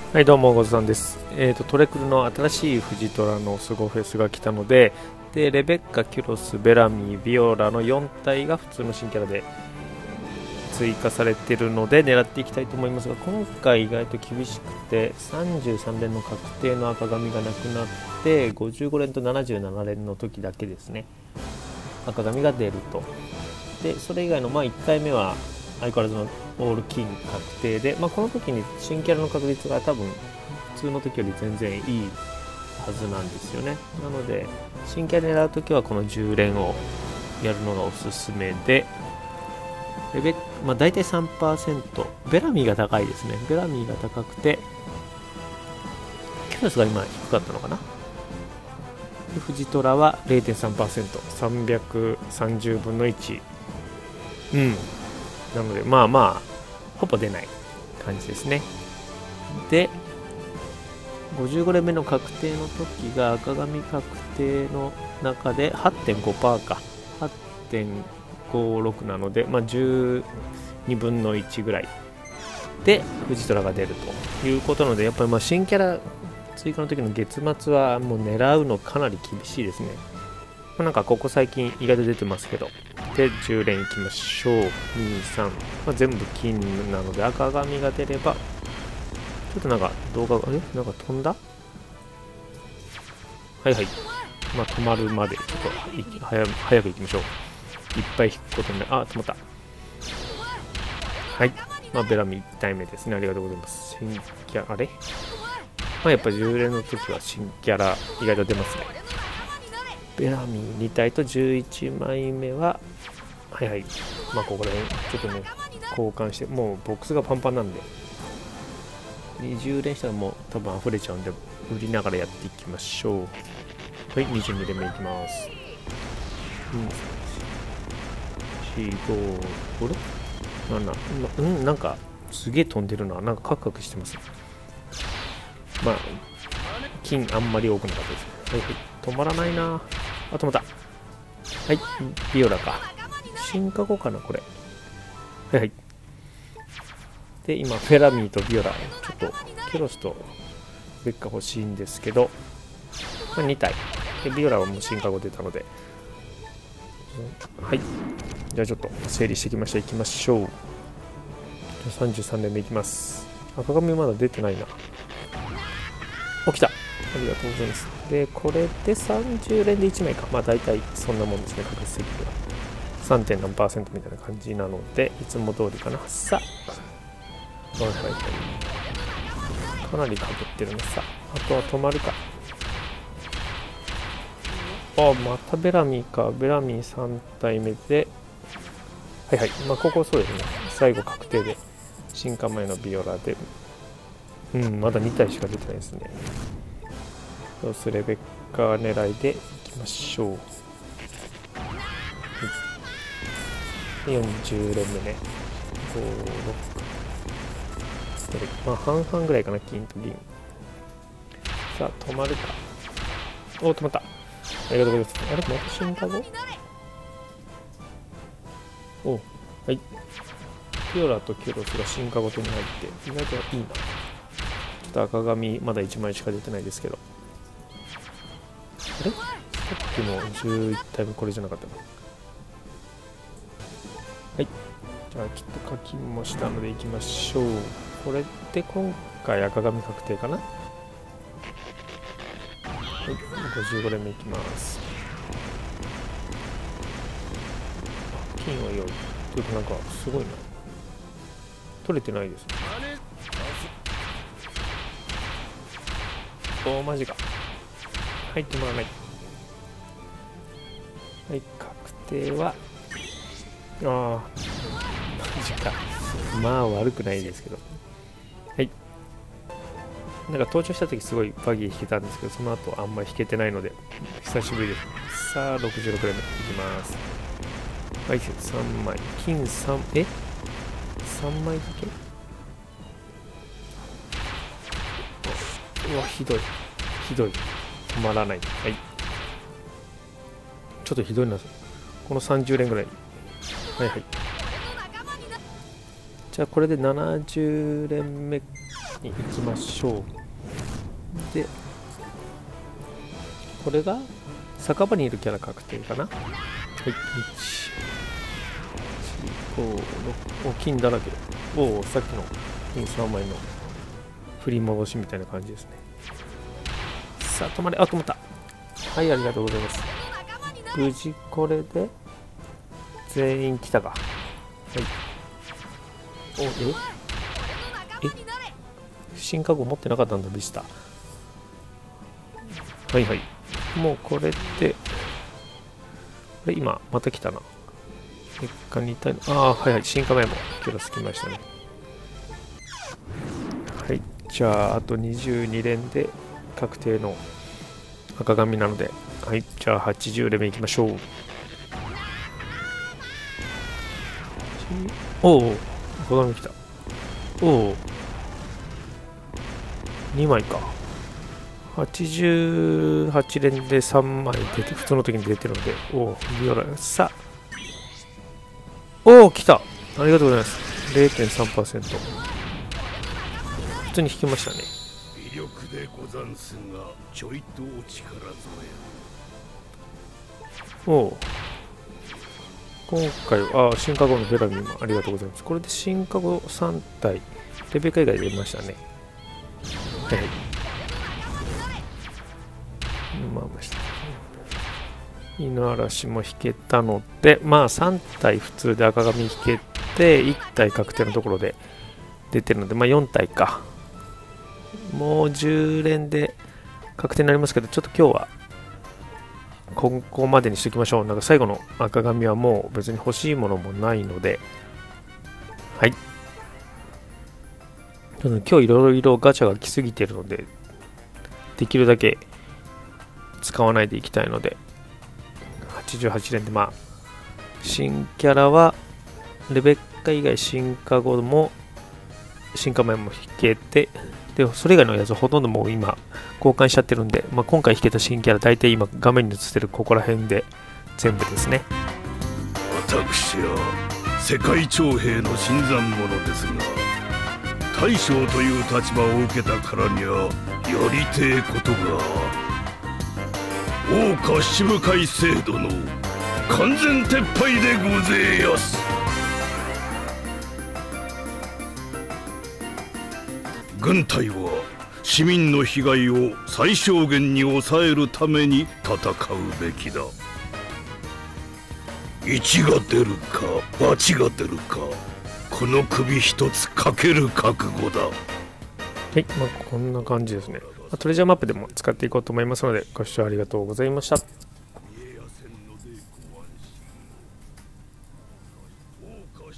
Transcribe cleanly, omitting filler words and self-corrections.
はい、どうもござんです。トレクルの新しいフジトラのスゴフェスが来たので、レベッカ、キュロス、ベラミー、ビオラの4体が普通の新キャラで追加されているので狙っていきたいと思いますが、今回意外と厳しくて33連の確定の赤髪がなくなって55連と77連の時だけですね、赤髪が出ると。でそれ以外の1回目は相変わらずのオール金確定で、この時に新キャラの確率が多分普通の時より全然いいはずなんですよね。なので新キャラ狙う時はこの10連をやるのがおすすめで、大体 3%、 ベラミーが高いですね。ベラミーが高くてキュロスが今低かったのかな。でフジトラは 0.3%、 330分の1、なのでほぼ出ない感じですね。で55連目の確定の時が赤髪確定の中で 8.5% か 8.56 なので、12分の1ぐらいでフジトラが出るということなので、やっぱり新キャラ追加の時の月末はもう狙うのかなり厳しいですね。なんかここ最近意外と出てますけど。で10連いきましょう。23、全部金なので赤髪が出れば、ちょっとなんか動画がなんか飛んだ。止まるまでちょっと早くいきましょう。いっぱい引くことに止まった。はい、ベラミ1体目ですね。ありがとうございます。新キャラやっぱ10連の時は新キャラ意外と出ますね。ベラミー2体と11枚目はここら辺ちょっとね交換して、もうボックスがパンパンなんで20連したらもう多分溢れちゃうんで売りながらやっていきましょう。はい、22連目いきます。4、5、これ7、なんかすげえ飛んでるな。なんかカクカクしてます。金あんまり多くなかったです。止まらないな。止まった。はい、ビオラか。進化後かな、これ。で、今、フェラミーとビオラ、ちょっと、キュロスとベッカ欲しいんですけど、2体。で、ビオラはもう進化後出たので、じゃあちょっと整理していきましょう。じゃあ33連目いきます。赤髪まだ出てないな。起きた。ありがとうございます。で、これで30連で1枚か。大体そんなもんですね、確率的には。3. 何%みたいな感じなので、いつも通りかな。かなりかぶってるのさ。あとは止まるか。またベラミーか。ベラミー3体目で、ここそうですね。最後確定で、進化前のビオラで、まだ2体しか出てないですね。どうすレベッカー狙いでいきましょう。40連目ね。5、6、半々ぐらいかな、金と銀。さあ、止まるか。止まった。ありがとうございます。また進化後ピオラとキュロスが進化ごとに入って、意外といいな。ちょっと赤髪まだ1枚しか出てないですけど。さっきの11体目これじゃなかったか。じゃあきっと課金もしたのでいきましょう。これで今回赤髪確定かな。55連目いきます。金を用意。というかなんかすごいな。取れてないですね。マジか。止まらない。確定はマジか。悪くないですけど。なんか登場した時すごいバギー弾けたんですけど、その後あんまり弾けてないので久しぶりです。さあ66連目いきます。3枚金3枚だけ。ひどい止まらない。ちょっとひどいな。この30連ぐらい。じゃあこれで70連目に行きましょう。でこれが酒場にいるキャラ確定かな。はい、1、4、5、6、お、金だらけ。おお、さっきの金3枚の振り戻しみたいな感じですね。さあ、止まれ。あ、止まった。はい、ありがとうございます。無事これで全員来たか。はい。お、進化後持ってなかったんだ、ビスタ。はいはい。もうこれで、今、また来たな。結果2体の、ああ、はいはい、進化前もキュラスきましたね。はい、じゃあ、あと22連で確定の赤髪なので、はい、じゃあ80連目いきましょう。おお、5段目来た。おお、2枚か。88連で3枚出て、普通の時に出てるので、おお、ビオラ、さあ、おお、来た。ありがとうございます。0.3%。普通に引きましたね。 微力でござんすが、ちょいとお力添え。おお。今回は、進化後のベラミーもありがとうございます。これで進化後3体、レベカ以外出ましたね。はいはい。犬嵐も引けたので、まあ3体普通で赤髪引けて、1体確定のところで出てるので、まあ4体か。もう10連で確定になりますけど、ちょっと今日はここまでにしておきましょう。なんか最後の赤髪はもう別に欲しいものもないので、はい。今日いろいろガチャが来すぎてるので、できるだけ使わないでいきたいので、88連で、まあ、新キャラは、レベッカ以外進化後も、進化前も引けて、で、それ以外のやつほとんどもう今、交換しちゃってるんで、まあ、今回引けた新キャラ、大体今、画面に映ってるここら辺で、全部ですね。 私は、世界長平の新参者ですが、大将という立場を受けたからには、やりてえことが、大岡七部会制度の完全撤廃でごぜえやす。軍隊は市民の被害を最小限に抑えるために戦うべきだ。一が出るか罰が出るか、この首一つかける覚悟だ。 はい、まあ、こんな感じですね。トレジャーマップでも使っていこうと思いますので、ご視聴ありがとうございました。